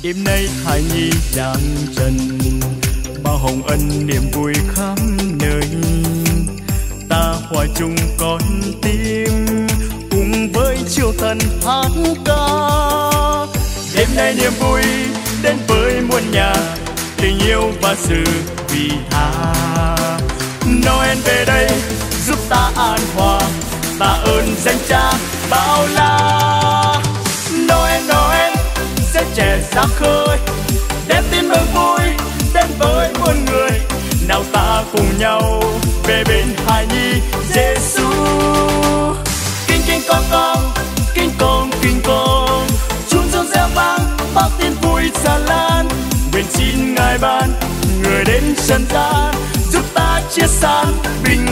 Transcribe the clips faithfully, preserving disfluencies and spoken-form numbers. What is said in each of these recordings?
Đêm nay thai nhi đang trần, bao hồng ân niềm vui khắp nơi. Ta hòa chung con tim, cùng với chiều thần hát ca. Đêm nay niềm vui đến với muôn nhà, tình yêu và sự vị tha. Noel về đây giúp ta an hòa, tạ ơn danh Cha bao la. Noel Noel sẽ trẻ ra khơi, đem tin mừng vui đến với muôn người. Nào ta cùng nhau về bên hài nhi Giêsu. Kinh kinh con con, kinh con kinh con, chuông reo reo vang bao tin vui tràn lan. Nguyện xin Ngài ban người đến trần gian, giúp ta chia san bình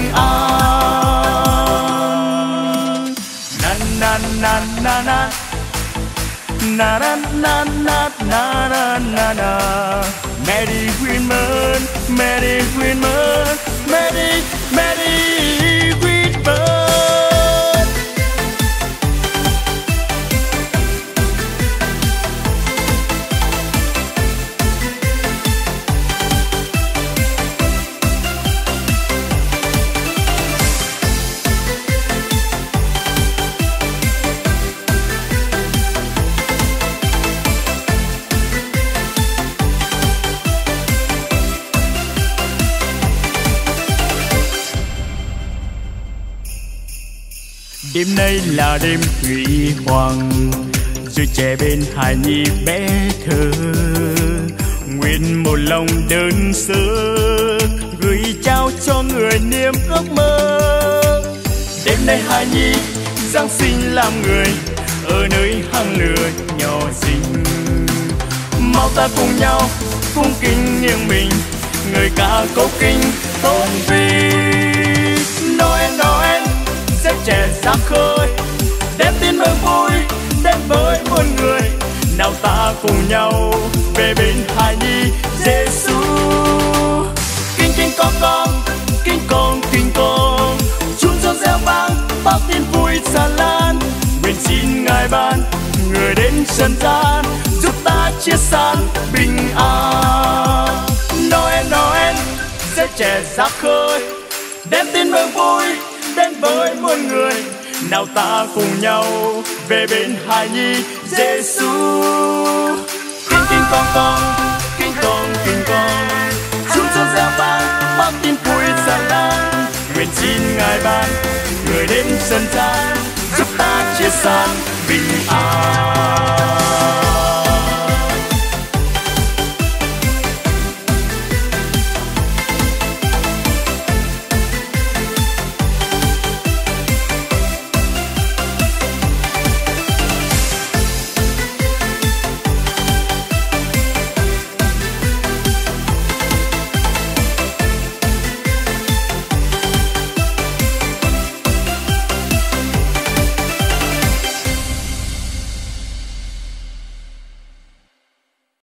an. Na na na na na na na na na na na na na. Merry Christmas, Merry Christmas, Merry Merry Christmas. Đêm nay là đêm huy hoàng, rồi trẻ bên hài nhi bé thơ. Nguyện một lòng đơn sơ gửi trao cho người niềm ước mơ. Đêm nay hài nhi Giáng sinh làm người ở nơi hang lửa nhỏ xinh. Mau ta cùng nhau cung kính nghiêng mình, người ca câu kinh tôn vinh. Noel Noel sẽ trẻ ra khơi, đem tin mừng vui đến với muôn người. Nào ta cùng nhau về bên hài nhi Giêsu. Kinh kinh con con, kinh con kinh con, chuông reo reo vang bao tin vui tràn lan. Nguyện xin Ngài ban người đến trần gian, giúp ta chia san bình an. Noel Noel sẽ trẻ ra khơi, đem tin mừng vui đến với muôn người. Nào ta cùng nhau về bên hài nhi Giêsu. Kinh kinh con con, kinh con kinh con, chuông reo reo vang bao tin vui tràn lan. Nguyện xin Ngài ban người đến trần gian, giúp ta chia san bình an.